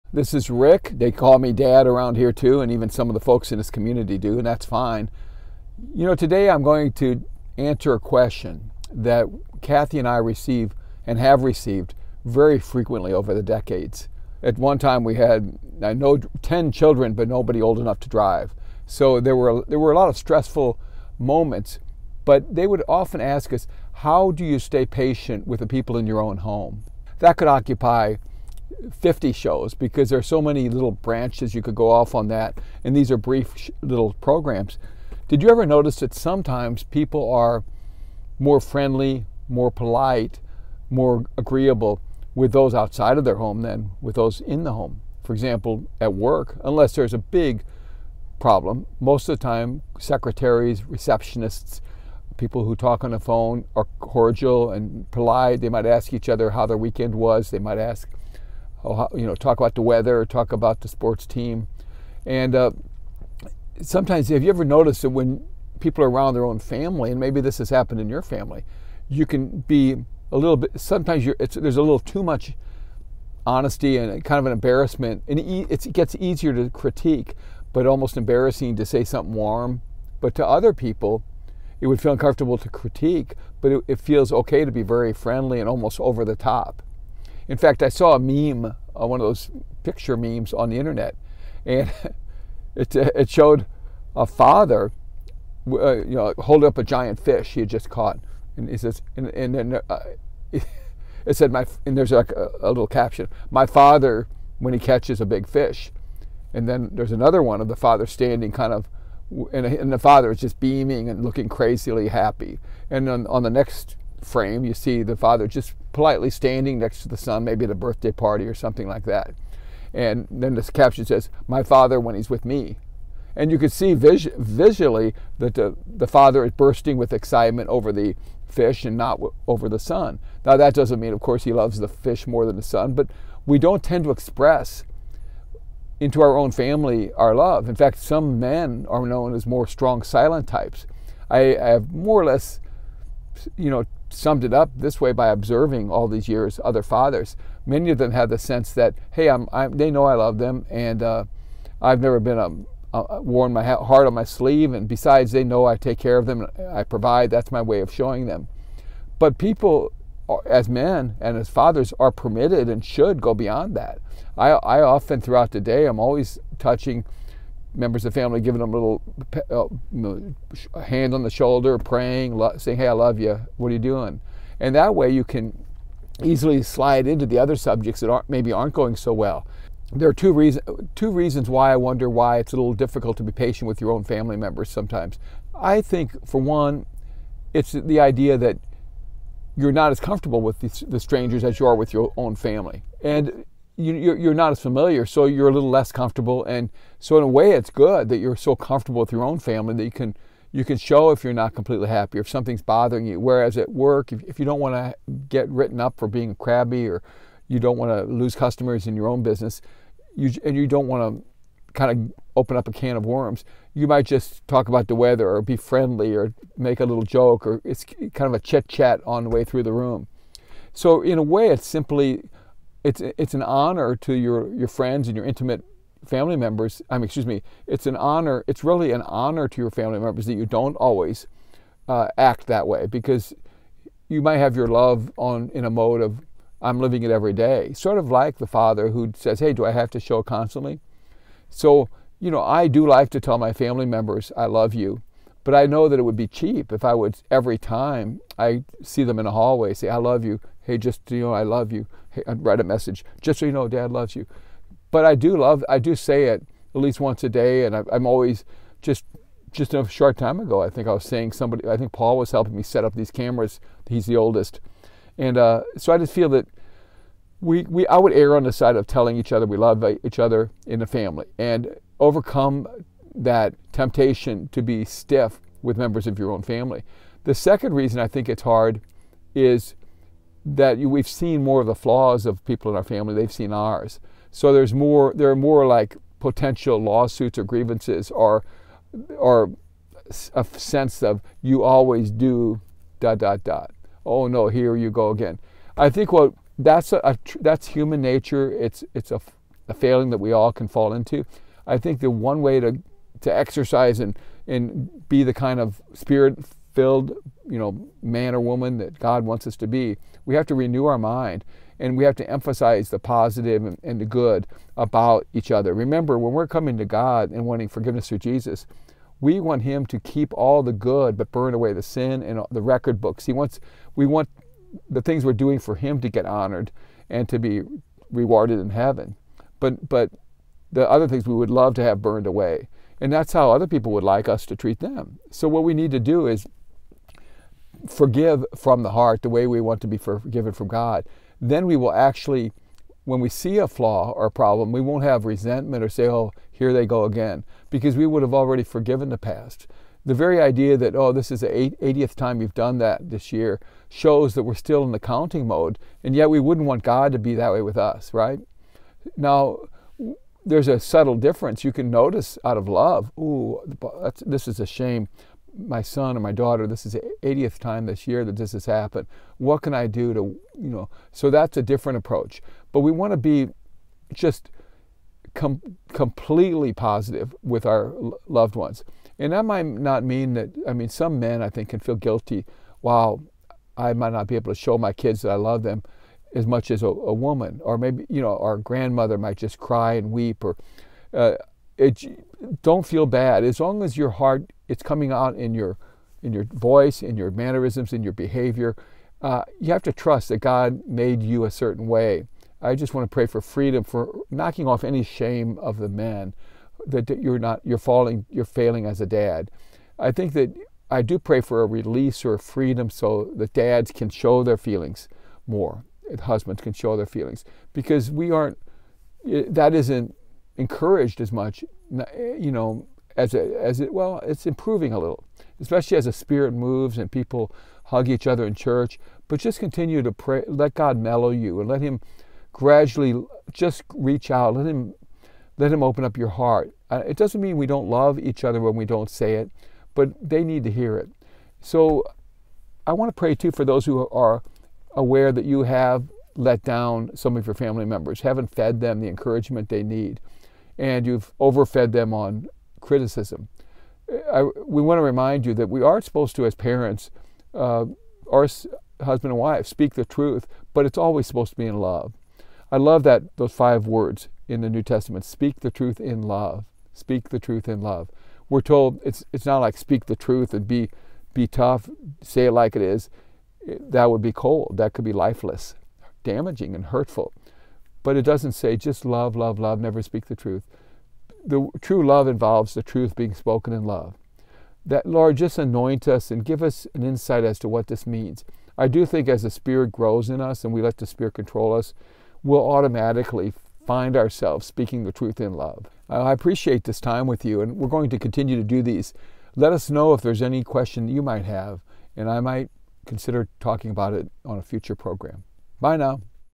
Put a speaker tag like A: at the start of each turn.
A: This is Rick. They call me Dad around here too, and even some of the folks in this community do, and that's fine. You know, today I'm going to answer a question that Kathy and I receive and have received very frequently over the decades. At one time we had, I know, 10 children, but nobody old enough to drive. So there were a lot of stressful moments, but they would often ask us, how do you stay patient with the people in your own home? That could occupy 50 shows because there are so many little branches you could go off on that, and these are brief little programs. Did you ever notice that sometimes people are more friendly, more polite, more agreeable with those outside of their home than with those in the home? For example, at work, unless there's a big problem, most of the time secretaries, receptionists, people who talk on the phone are cordial and polite. They might ask each other how their weekend was. They might ask, talk about the weather, talk about the sports team. And sometimes, have you ever noticed that when people are around their own family, and maybe this has happened in your family, you can be a little bit, sometimes there's a little too much honesty and kind of an embarrassment, and it gets easier to critique, but almost embarrassing to say something warm. But to other people, it would feel uncomfortable to critique, but it feels okay to be very friendly and almost over the top. In fact, I saw a meme, one of those picture memes on the internet, and it showed a father, holding up a giant fish he had just caught, and it says, and then it said, and there's like a little caption, "My father when he catches a big fish," and then there's another one of the father standing kind of, and the father is just beaming and looking crazily happy, and on the next frame you see the father just politely standing next to the son, maybe at a birthday party or something like that. And then this caption says, "My father when he's with me." And you could see visually that the father is bursting with excitement over the fish and not over the son. Now that doesn't mean, of course, he loves the fish more than the son, but we don't tend to express into our own family our love. In fact, some men are known as more strong silent types. I have more or less, summed it up this way by observing all these years other fathers. Many of them have the sense that, hey, they know I love them, and I've never been worn my heart on my sleeve, and besides, they know I take care of them, I provide. That's my way of showing them. But people, as men and as fathers, are permitted and should go beyond that. I often throughout the day, I'm always touching members of the family, giving them a little hand on the shoulder, praying, saying, "Hey, I love you. What are you doing?" And that way you can easily slide into the other subjects that maybe aren't going so well. There are two reasons why I wonder why it's a little difficult to be patient with your own family members sometimes. I think, for one, it's the idea that you're not as comfortable with the strangers as you are with your own family. And you're not as familiar, so you're a little less comfortable. And so in a way, it's good that you're so comfortable with your own family that you can show if you're not completely happy or if something's bothering you. Whereas at work, if you don't want to get written up for being crabby, or you don't want to lose customers in your own business, and you don't want to kind of open up a can of worms, you might just talk about the weather or be friendly or make a little joke, or it's kind of a chit-chat on the way through the room. So in a way, it's simply, it's an honor to your friends and your intimate family members. It's an honor. It's really an honor to your family members that you don't always act that way, because you might have your love in a mode of, I'm living it every day. Sort of like the father who says, "Hey, do I have to show constantly?" So, I do like to tell my family members, "I love you," but I know that it would be cheap if I would, every time I see them in a hallway, say, "I love you. Hey, just, I love you." Hey, I'd write a message, "Just so you know, Dad loves you." But I do say it at least once a day, and I'm always, just a short time ago, I think I was saying I think Paul was helping me set up these cameras. He's the oldest. And so I just feel that I would err on the side of telling each other we love each other in the family, and overcome that temptation to be stiff with members of your own family. The second reason I think it's hard is that we've seen more of the flaws of people in our family. They've seen ours. So there are more like potential lawsuits or grievances, or a sense of, you always do ... Oh no, here you go again. I think that's human nature. It's a a failing that we all can fall into. I think the one way to exercise and be the kind of spirit-filled, man or woman that God wants us to be, we have to renew our mind, and we have to emphasize the positive and the good about each other. Remember, when we're coming to God and wanting forgiveness through Jesus, we want Him to keep all the good but burn away the sin and the record books. We want the things we're doing for Him to get honored and to be rewarded in heaven. But the other things we would love to have burned away. And that's how other people would like us to treat them. So what we need to do is forgive from the heart the way we want to be forgiven from God. Then we will actually, when we see a flaw or a problem, we won't have resentment or say, oh, here they go again, because we would have already forgiven the past. The very idea that, oh, this is the 80th time you've done that this year shows that we're still in the counting mode, and yet we wouldn't want God to be that way with us, right? Now, there's a subtle difference you can notice out of love. Ooh, this is a shame. My son or my daughter, this is the 80th time this year that this has happened. What can I do to, so that's a different approach. But we want to be just completely positive with our loved ones. And that might not mean that, some men I think can feel guilty. Wow, I might not be able to show my kids that I love them as much as a woman, or maybe, our grandmother might just cry and weep, or don't feel bad. As long as your heart, it's coming out in your voice, in your mannerisms, in your behavior, you have to trust that God made you a certain way. I just want to pray for freedom, for knocking off any shame of the men that you're failing as a dad. I think that I do pray for a release or a freedom so that dads can show their feelings more. Husbands can show their feelings, because that isn't encouraged as much, it's improving a little, especially as the Spirit moves and people hug each other in church. But just continue to pray, let God mellow you, and let Him gradually just reach out, let Him open up your heart. It doesn't mean we don't love each other when we don't say it, but they need to hear it. So I want to pray too for those who are aware that you have let down some of your family members, haven't fed them the encouragement they need, and you've overfed them on criticism. We want to remind you that we are supposed to, as parents, our husband and wife, speak the truth, but it's always supposed to be in love. I love those 5 words in the New Testament: speak the truth in love. Speak the truth in love. We're told it's not like speak the truth and be tough, say it like it is. That would be cold. That could be lifeless, damaging and hurtful. But it doesn't say just love, love, love, never speak the truth. The true love involves the truth being spoken in love. That, Lord, just anoint us and give us an insight as to what this means. I do think as the Spirit grows in us and we let the Spirit control us, we'll automatically find ourselves speaking the truth in love. I appreciate this time with you, and we're going to continue to do these. Let us know if there's any question you might have, and I might consider talking about it on a future program. Bye now.